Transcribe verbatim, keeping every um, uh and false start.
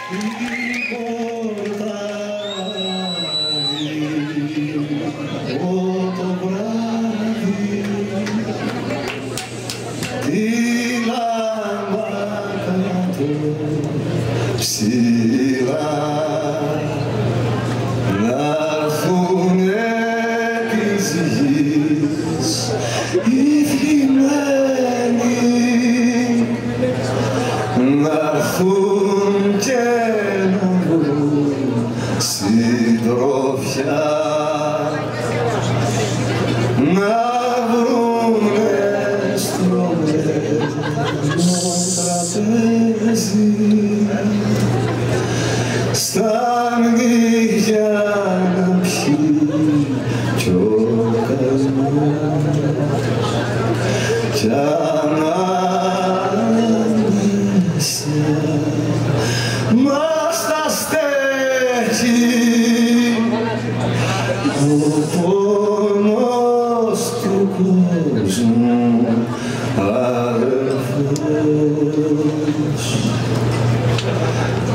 ψηλά να'ρθουνε της γης οι θλιμμένοι, να'ρθουν και να βρουν συντροφιά, να βρουνε στρωμένο τραπέζι στα μνήγια να πιει κι ο καημός κι ανάμεσα μας τα στέκει ο πόνος του κόσμου αδερφός.